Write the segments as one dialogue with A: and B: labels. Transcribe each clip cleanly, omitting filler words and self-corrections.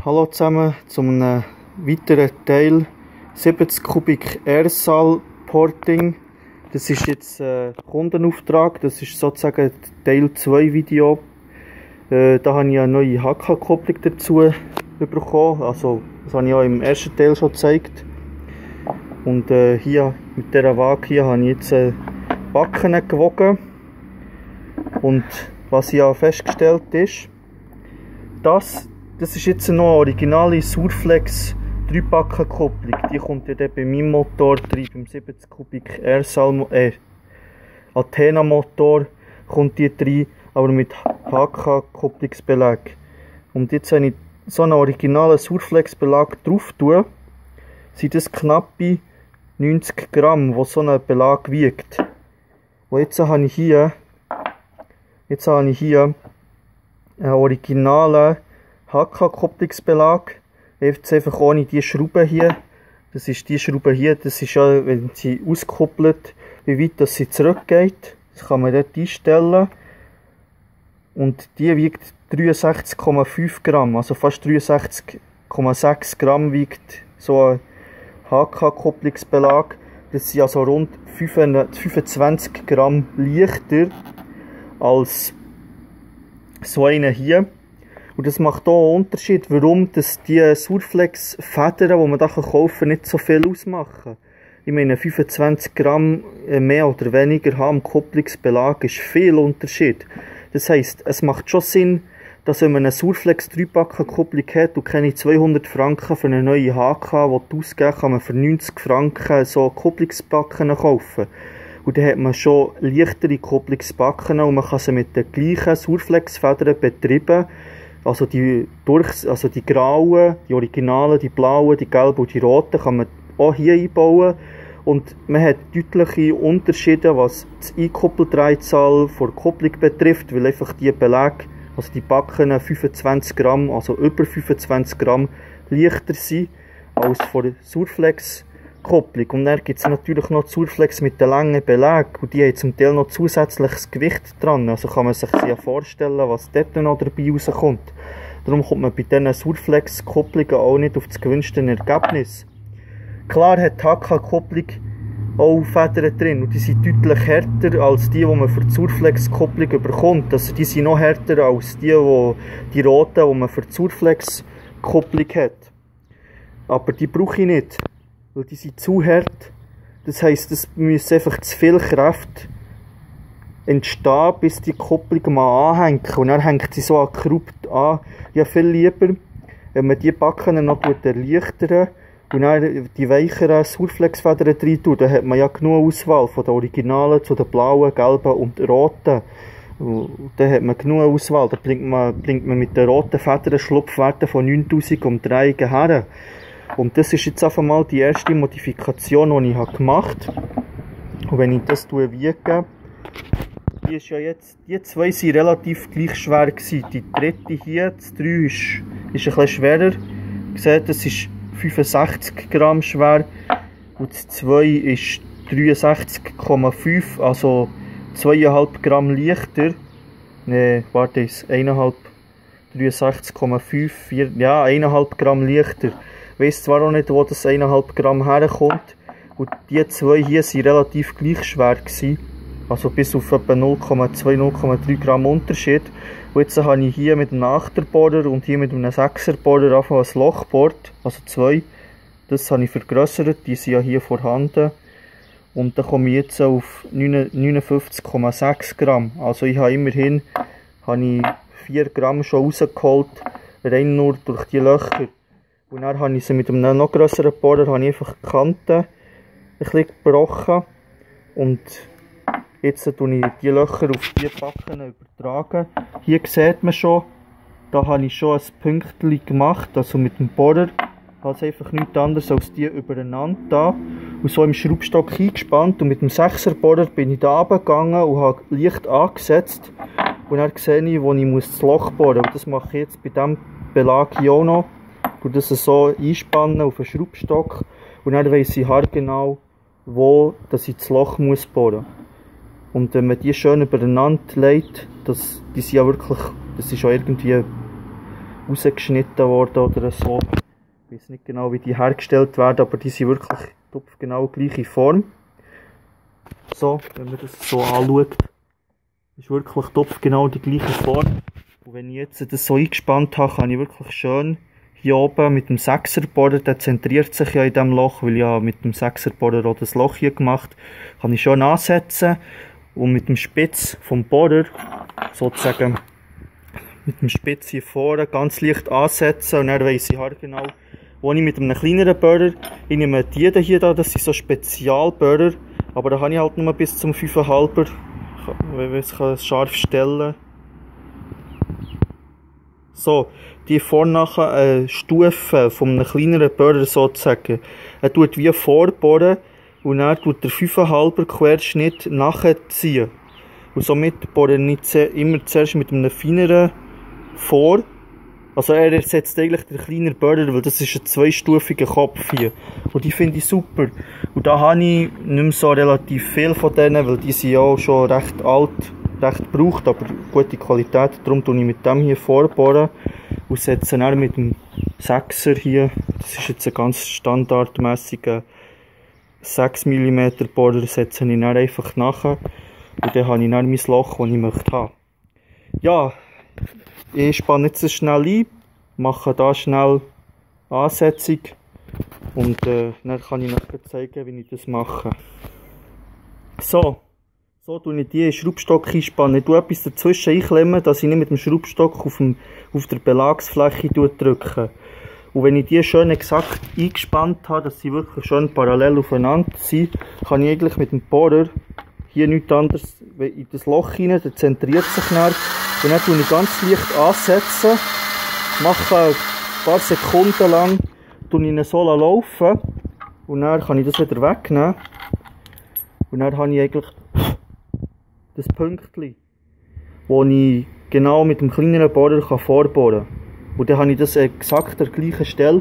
A: Hallo zusammen zu einem weiteren Teil 70 Kubik Airsaal Porting. Das ist jetzt Kundenauftrag, das ist sozusagen Teil 2 Video. Da habe ich eine neue HK-Kupplung dazu bekommen, also das habe ich auch im ersten Teil schon gezeigt. Und hier mit dieser Waage hier habe ich jetzt Backen gewogen. Und was ich auch festgestellt ist, das ist jetzt noch eine originale Surflex 3-Backen-Kupplung. Die kommt ja bei meinem Motor drin, beim 70 Kubik Airsaal Athena Motor kommt die drin, aber mit HK-Kupplungsbelag. Und jetzt, wenn ich so einen originalen Surflex-Belag drauf tue, sind das knappe 90 Gramm, wo so ein Belag wiegt. Und jetzt habe ich hier einen originalen HK-Kupplungsbelag. Jetzt einfach ohne die Schraube hier. Das ist die Schraube hier. Das ist ja, wenn sie auskuppelt, wie weit das sie zurückgeht. Das kann man dort einstellen. Und die wiegt 63,5 Gramm. Also fast 63,6 Gramm wiegt so ein HK-Kupplungsbelag. Das sind also rund 25 Gramm leichter als so eine hier. Und das macht auch einen Unterschied, warum dass die Surflex-Federn, die man da kaufen kann, nicht so viel ausmachen. Ich meine, 25 Gramm mehr oder weniger haben am Kupplungsbelag ist viel Unterschied. Das heisst, es macht schon Sinn, dass wenn man eine Surflex 3-Backen-Kupplung hat und keine 200 Franken für eine neue HK ausgeben, kann man für 90 Franken so Kupplungsbacken kaufen. Und dann hat man schon leichtere Kupplungsbacken und man kann sie mit den gleichen Surflex-Federn betreiben. Also die grauen, die originalen, die blauen, die gelben und die roten kann man auch hier einbauen. Und man hat deutliche Unterschiede, was das Einkuppeldreizahl der Kupplung betrifft, weil einfach die Beläge, also die Backen 25 Gramm, also über 25 Gramm leichter sind als von der Surflex Kupplung. Und dann gibt es natürlich noch die Surflex mit den langen Belägen und die haben zum Teil noch zusätzliches Gewicht dran. Also kann man sich ja vorstellen, was dort noch dabei rauskommt. Darum kommt man bei diesen Surflex Kupplungen auch nicht auf das gewünschte Ergebnis. Klar hat die HK-Kupplung auch Federn drin und die sind deutlich härter als die man für die Surflex Kupplung bekommt. Also die sind noch härter als die roten, die man für die Surflex Kupplung hat. Aber die brauche ich nicht, weil die sind zu hart. Das heisst, es muss einfach zu viel Kraft entstehen, bis die Kupplung mal anhängt. Und dann hängt sie so abrupt an. Ja, viel lieber, wenn man die Backen noch erleichtern und dann die weicheren Surflex-Federn rein tut, dann hat man ja genug Auswahl von den Originalen zu den blauen, gelben und roten. Und dann hat man genug Auswahl. Da bringt man mit den roten Federn Schlupfwerte von 9000 um 3 her. Und das ist jetzt einfach mal die erste Modifikation, die ich gemacht habe. Und wenn ich das wiege, die zwei sind relativ gleich schwer gewesen. Die dritte hier, das 3 ist ein bisschen schwerer. Ihr seht, das ist 65 Gramm schwer. Und das 2 ist 63,5, also 2,5 Gramm leichter. Ne, warte, ist 1,5, 63,5, ja, 1,5 Gramm leichter. Ich weiss zwar auch nicht, wo das 1,5 Gramm herkommt. Und die zwei hier waren relativ gleich schwer gewesen. Also bis auf etwa 0,2, 0,3 Gramm Unterschied. Und jetzt habe ich hier mit einem 8er-Bohrer und hier mit einem 6er-Bohrer einfach ein Loch gebohrt. Also zwei. Das habe ich vergrössert, die sind ja hier vorhanden. Und dann komme ich jetzt auf 59,6 Gramm. Also ich habe immerhin 4 Gramm schon rausgeholt, rein nur durch die Löcher. Und dann habe ich sie mit einem noch grösseren Bohrer einfach die Kanten ein bisschen gebrochen. Und jetzt tue ich die Löcher auf die Backen übertragen. Hier sieht man schon, da habe ich schon ein Pünktchen gemacht, also mit dem Bohrer. Ich habe es einfach nichts anderes als die übereinander da und so im Schraubstock eingespannt. Und mit dem 6er-Bohrer bin ich da runtergegangen und habe leicht angesetzt. Und dann sehe ich, wo ich das Loch bohren muss. Und das mache ich jetzt bei diesem Belag hier auch noch. Und das so einspannen auf einen Schraubstock. Und dann weiss ich haargenau, wo dass ich das Loch muss bohren muss. Und wenn man die schön übereinander legt, die sind ja wirklich, das ist auch irgendwie rausgeschnitten worden oder so. Ich weiß nicht genau, wie die hergestellt werden, aber die sind wirklich genau gleiche Form. So, wenn man das so anschaut, ist wirklich genau die gleiche Form. Und wenn ich jetzt das so eingespannt habe, kann ich wirklich schön hier oben mit dem 6er Bohrer, der zentriert sich ja in diesem Loch, weil ich ja mit dem 6er Bohrer auch das Loch hier gemacht, kann ich schön ansetzen und mit dem Spitz vom Bohrer sozusagen mit dem Spitz hier vorne ganz leicht ansetzen und dann weiss ich halt genau, wo ich mit einem kleineren Bohrer, ich nehme die hier, das sind so Spezialbohrer, aber da habe ich halt nur bis zum 5,5er, ich kann es scharf stellen. So, die vorne nachher eine Stufe von einem kleineren Bohrer sozusagen. Er tut wie vorbohren und dann tut der 5,5er Querschnitt nachziehen. Und somit bohre ich immer zuerst mit einem feineren vor. Also er ersetzt eigentlich den kleinen Bohrer, weil das ist ein zweistufiger Kopf hier. Und die finde ich super. Und da habe ich nicht mehr so relativ viel von denen, weil die sind ja auch schon recht alt, recht gebraucht, aber gute Qualität. Darum tue ich mit dem hier vorbohren und setze dann mit dem 6er hier, das ist jetzt ein ganz standardmäßiger 6 mm Bohrer, setze ich dann einfach nachher. Und dann habe ich dann mein Loch, das ich möchte haben. Ja, ich spanne jetzt schnell ein, mache da schnell Ansetzung und dann kann ich nachher zeigen, wie ich das mache. So tue ich die Schraubstock einspannen. Ich tue etwas dazwischen einklemmen, dass ich nicht mit dem Schraubstock auf der Belagsfläche drücke. Und wenn ich die schön exakt eingespannt habe, dass sie wirklich schön parallel aufeinander sind, kann ich eigentlich mit dem Bohrer hier nichts anderes in das Loch rein, der zentriert sich dann. Und dann tue ich ganz leicht ansetzen, mache ein paar Sekunden lang, tue ich ihn so laufen und dann kann ich das wieder wegnehmen. Und dann habe ich eigentlich das Pünktchen, wo ich genau mit dem kleineren Bohrer vorbohren kann. Und dann habe ich das exakt an der gleichen Stelle,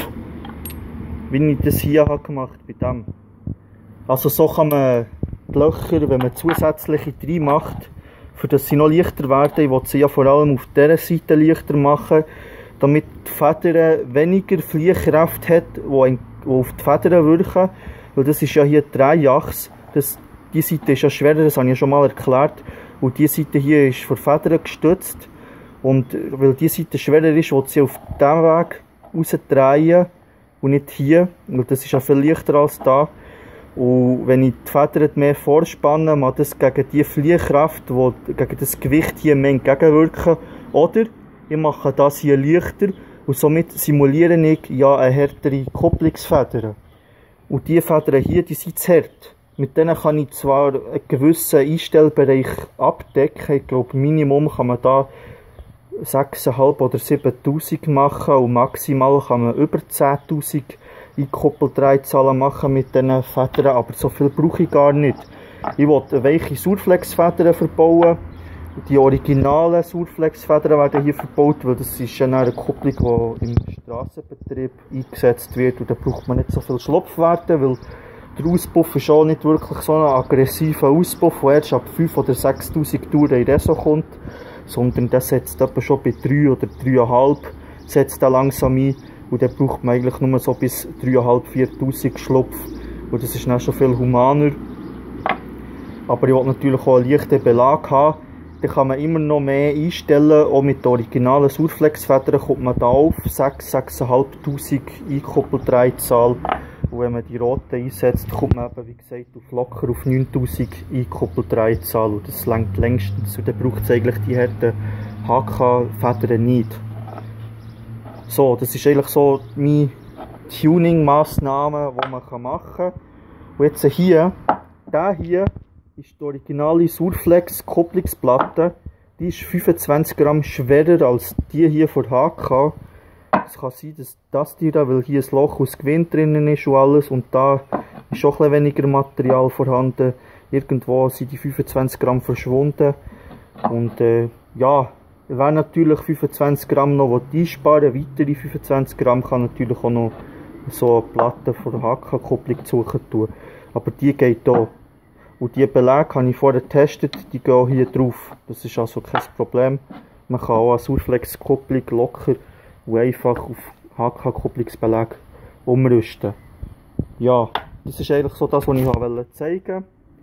A: wie ich das hier gemacht habe, bei dem. Also so kann man die Löcher, wenn man zusätzliche drin macht, für dass sie noch leichter werden, ich will sie ja vor allem auf dieser Seite leichter machen, damit die Federn weniger Fliehkraft hat, die auf die Federn wirken. Weil das ist ja hier die Dreiachse. Die Seite ist ja schwerer, das habe ich ja schon mal erklärt. Und diese Seite hier ist von Federn gestützt. Und weil die Seite schwerer ist, will sie auf diesem Weg rausdrehen und nicht hier. Und das ist ja viel leichter als da. Und wenn ich die Federn mehr vorspanne, macht das gegen die Fliehkraft, die gegen das Gewicht hier mehr entgegenwirken. Oder ich mache das hier leichter und somit simuliere ich ja eine härtere Kupplungsfeder. Und diese Federn hier, die sind zu hart. Mit denen kann ich zwar einen gewissen Einstellbereich abdecken. Ich glaube, Minimum kann man da 6.500 oder 7.000 machen und maximal kann man über 10.000 Einkoppeldrahtzahlen machen mit diesen Federn, aber so viel brauche ich gar nicht. Ich will weiche Surflex-Federn verbauen. Die originalen Surflex-Federn werden hier verbaut, weil das ist eine Kupplung, die im Strassenbetrieb eingesetzt wird und da braucht man nicht so viel Schlupfwerte, weil der Auspuff ist auch nicht wirklich so ein aggressiver Auspuff, der erst ab 5.000 oder 6.000 Touren in Reso kommt, sondern der setzt etwa schon bei 3 oder 3,5 setzt der langsam ein und dann braucht man eigentlich nur so bis 3.500–4.000 Schlupf und das ist dann schon viel humaner. Aber ich will natürlich auch einen leichten Belag haben, dann kann man immer noch mehr einstellen, auch mit den originalen Surflex-Federn kommt man da auf 6.000–6.500 Einkoppeldrahtzahl. Und wenn man die roten einsetzt, kommt man eben, wie gesagt, locker auf 9.000 Einkoppeldrahtzahl. Und das reicht längstens. Und dann braucht es eigentlich die harten HK-Federn nicht. So, das ist eigentlich so meine Tuning-Massnahme, die man machen kann. Und jetzt hier, der hier ist die originale Surflex-Kupplungsplatte. Die ist 25 Gramm schwerer als die hier von HK. Es kann sein, dass das hier, weil hier ein Loch aus Gewinn drinnen ist und alles und da ist auch ein weniger Material vorhanden. Irgendwo sind die 25 Gramm verschwunden. Und ja, wer natürlich 25 Gramm noch einsparen will, weitere 25 Gramm, kann natürlich auch noch so eine Platte von HK-Kupplung suchen tun. Aber die geht hier. Und die Belege habe ich vorher getestet, die gehen hier drauf. Das ist also kein Problem. Man kann auch eine Surflex-Kupplung locker und einfach auf HK-Kupplungsbeläge umrüsten. Ja, das ist eigentlich so das, was ich zeigen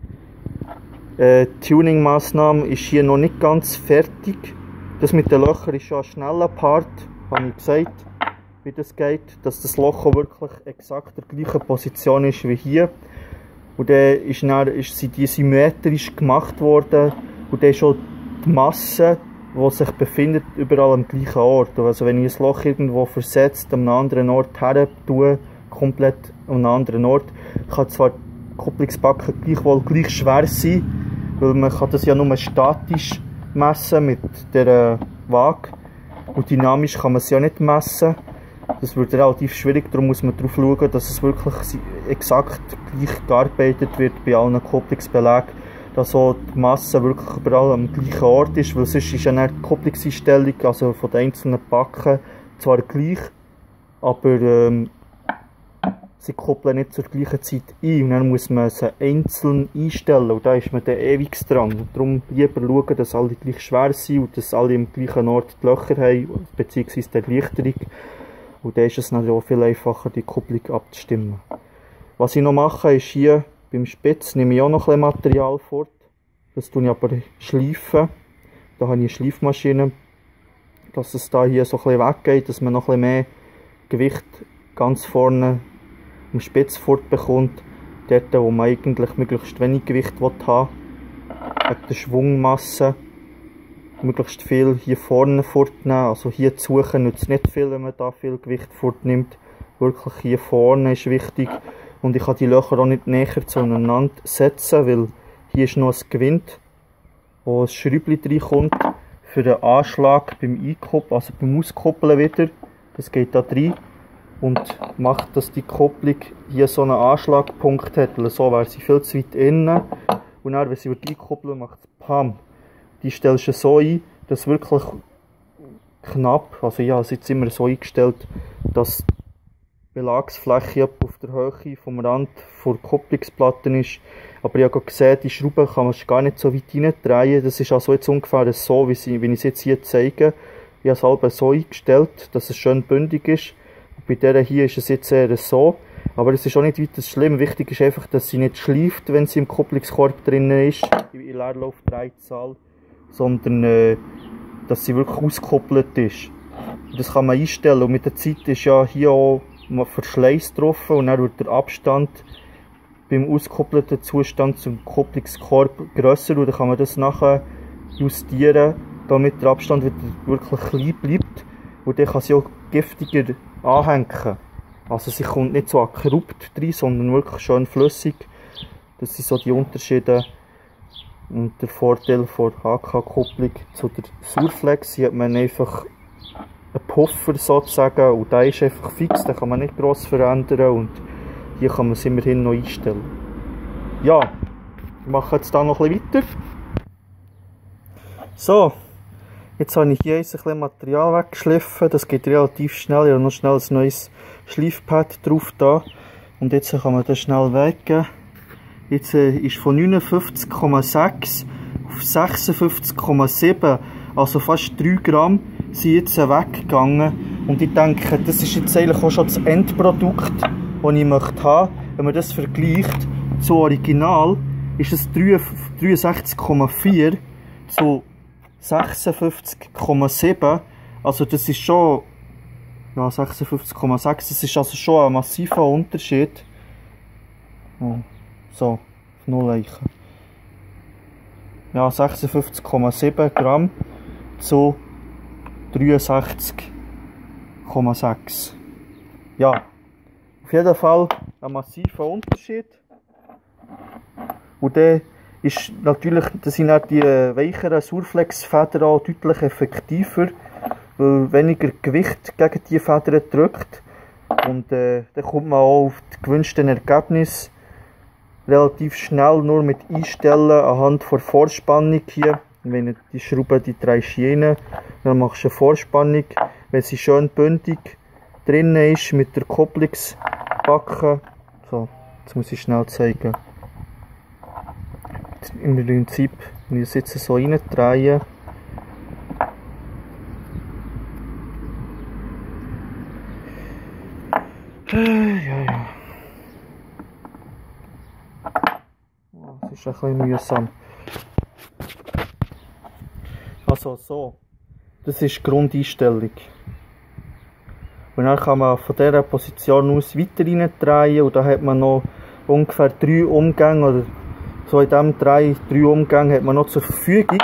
A: wollte. Die Tuning-Massnahme ist hier noch nicht ganz fertig. Das mit den Löchern ist schon ein schneller Part, habe ich gesagt, wie das geht, dass das Loch auch wirklich exakt in der gleichen Position ist wie hier. Und dann sind die symmetrisch gemacht worden und dann ist schon die Masse, die sich befindet, überall am gleichen Ort. Also wenn ich ein Loch irgendwo versetzt, an einem anderen Ort her tue, komplett an einem anderen Ort, kann zwar die Kupplungsbacke gleichwohl gleich schwer sein, weil man kann das ja nur statisch messen mit der Waage und dynamisch kann man es ja nicht messen. Das wird relativ schwierig, darum muss man darauf schauen, dass es wirklich exakt gleich gearbeitet wird bei allen Kupplungsbelägen, dass auch die Masse wirklich überall am gleichen Ort ist, weil sonst ist ja nicht die Kupplungseinstellung, also von den einzelnen Backen, zwar gleich, aber sie koppeln nicht zur gleichen Zeit ein und dann muss man sie einzeln einstellen und da ist man dann ewig dran. Und darum lieber schauen, dass alle gleich schwer sind und dass alle am gleichen Ort die Löcher haben, beziehungsweise die Erleichterung. Und dann ist es natürlich auch viel einfacher, die Kupplung abzustimmen. Was ich noch mache, ist hier beim Spitz nehme ich auch noch ein bisschen Material fort. Das tue ich aber schleifen. Da habe ich eine Schleifmaschine, dass es da hier so ein bisschen weggeht, dass man noch ein bisschen mehr Gewicht ganz vorne am Spitz fortbekommt. Dort, wo man eigentlich möglichst wenig Gewicht haben will, wegen der Schwungmasse. Möglichst viel hier vorne fortnehmen, also hier zu suchen nützt nicht viel, wenn man da viel Gewicht fortnimmt. Wirklich hier vorne ist wichtig und ich kann die Löcher auch nicht näher zueinander setzen, weil hier ist noch ein Gewinde, wo ein Schräubchen reinkommt für den Anschlag beim Einkoppeln, also beim Auskoppeln wieder. Das geht da rein und macht, dass die Kopplung hier so einen Anschlagpunkt hat, weil so wäre sie viel zu weit innen und dann, wenn sie einkoppeln, macht es PAM. Die stellst du so ein, dass wirklich knapp, also ich habe es jetzt immer so eingestellt, dass die Belagsfläche auf der Höhe vom Rand der Kupplungsplatte ist. Aber ich habe gesehen, die Schrauben kann man gar nicht so weit rein drehen. Das ist also jetzt ungefähr so, wie ich es jetzt hier zeige. Ich habe es halb so eingestellt, dass es schön bündig ist. Und bei dieser hier ist es jetzt eher so. Aber es ist auch nicht weiter schlimm. Wichtig ist einfach, dass sie nicht schleift, wenn sie im Kupplungskorb drin ist, in Leerlaufdrehzahl, sondern dass sie wirklich ausgekoppelt ist. Das kann man einstellen und mit der Zeit ist ja hier auch Verschleiß drauf und dann wird der Abstand beim auskoppelten Zustand zum Kupplungskorb grösser und dann kann man das nachher justieren, damit der Abstand wieder wirklich klein bleibt und dann kann sie auch giftiger anhängen. Also sie kommt nicht so abrupt rein, sondern wirklich schön flüssig. Das sind so die Unterschiede. Und der Vorteil von HK-Kupplung zu der Surflex, hier hat man einfach einen Puffer sozusagen und der ist einfach fix, den kann man nicht gross verändern und hier kann man es immerhin noch einstellen. Ja, ich mache jetzt da noch ein bisschen weiter. So, jetzt habe ich hier ein bisschen Material weggeschliffen, das geht relativ schnell, ich habe noch schnell ein neues Schleifpad drauf da und jetzt kann man das schnell weggeben. Jetzt ist von 59,6 auf 56,7, also fast 3 Gramm, sind jetzt weggegangen. Und ich denke, das ist jetzt eigentlich auch schon das Endprodukt, das ich möchte haben. Wenn man das vergleicht zu Original, ist es 63,4 zu 56,7. Also das ist schon, ja 56,6, das ist also schon ein massiver Unterschied. Oh. So, auf 0 Eichen. Ja, 56,7 Gramm zu 63,6. Ja, auf jeden Fall ein massiver Unterschied. Und dann ist natürlich, das sind auch die weicheren Surflex-Federn auch deutlich effektiver, weil weniger Gewicht gegen die Federn drückt. Und dann kommt man auch auf die gewünschten Ergebnisse relativ schnell nur mit Einstellen anhand der Vorspannung hier. Wenn die Schraube, die drehst du rein, dann machst du eine Vorspannung. Wenn sie schön bündig drin ist mit der Kopplungsbacke. So, jetzt muss ich schnell zeigen. Im Prinzip, wenn ich es jetzt so rein drehe, Ja. Oh, das ist ein bisschen mühsam. Also so, das ist die Grundeinstellung. Und dann kann man von dieser Position aus weiter rein drehen und da hat man noch ungefähr 3 Umgänge oder so in diesem 3 Umgänge hat man noch zur Verfügung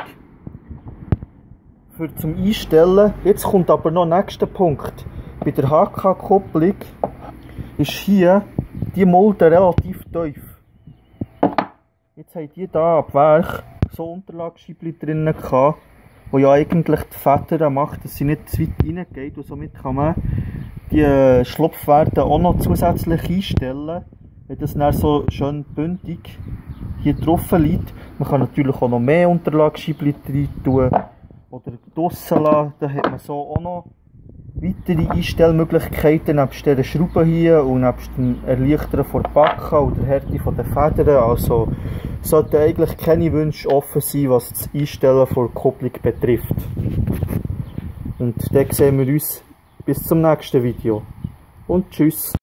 A: für zum Einstellen. Jetzt kommt aber noch der nächste Punkt. Bei der HK-Kupplung ist hier die Mulde relativ tief. Jetzt haben die hier ab Werk so Unterlagsscheibchen drin gehabt, wo ja eigentlich die Feder macht, dass sie nicht zu weit reingeht und somit kann man die Schlupfwerte auch noch zusätzlich einstellen, wenn das dann so schön bündig hier drauf liegt. Man kann natürlich auch noch mehr Unterlagsscheibchen rein tun oder draussen lassen, da hat man so auch noch weitere Einstellmöglichkeiten nebst dieser Schraube hier und nebst dem Erleichtern von der Backe oder der Härte von der Federn. Also sollten eigentlich keine Wünsche offen sein, was das Einstellen von der Kupplung betrifft. Und dann sehen wir uns bis zum nächsten Video. Und tschüss.